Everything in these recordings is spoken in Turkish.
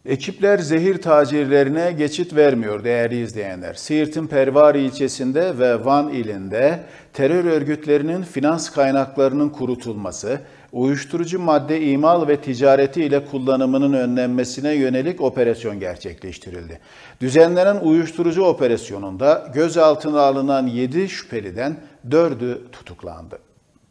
Ekipler zehir tacirlerine geçit vermiyor değerli izleyenler. Siirt'in Pervari ilçesinde ve Van ilinde terör örgütlerinin finans kaynaklarının kurutulması, uyuşturucu madde imal ve ticareti ile kullanımının önlenmesine yönelik operasyon gerçekleştirildi. Düzenlenen uyuşturucu operasyonunda gözaltına alınan 7 şüpheliden 4'ü tutuklandı.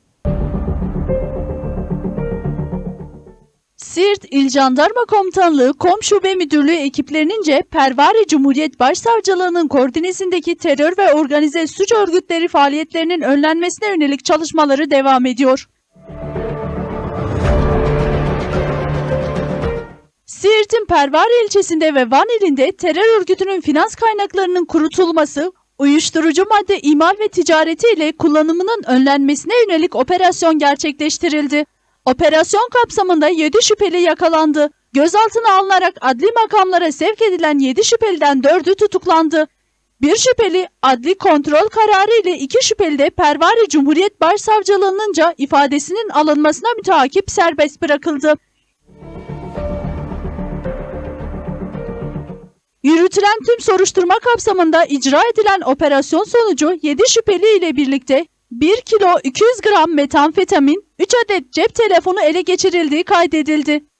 Siirt İl Jandarma Komutanlığı Kom Şube Müdürlüğü ekiplerince Pervari Cumhuriyet Başsavcılığı'nın koordinesindeki terör ve organize suç örgütleri faaliyetlerinin önlenmesine yönelik çalışmaları devam ediyor. Siirt'in Pervari ilçesinde ve Van ilinde terör örgütünün finans kaynaklarının kurutulması, uyuşturucu madde imal ve ticareti ile kullanımının önlenmesine yönelik operasyon gerçekleştirildi. Operasyon kapsamında 7 şüpheli yakalandı. Gözaltına alınarak adli makamlara sevk edilen 7 şüpheliden 4'ü tutuklandı. Bir şüpheli adli kontrol kararı ile 2 şüpheli de Pervari Cumhuriyet Başsavcılığı'nınca ifadesinin alınmasına müteakip serbest bırakıldı. Yürütülen tüm soruşturma kapsamında icra edilen operasyon sonucu 7 şüpheli ile birlikte 1 kilo 200 gram metamfetamin, 3 adet cep telefonu ele geçirildiği kaydedildi.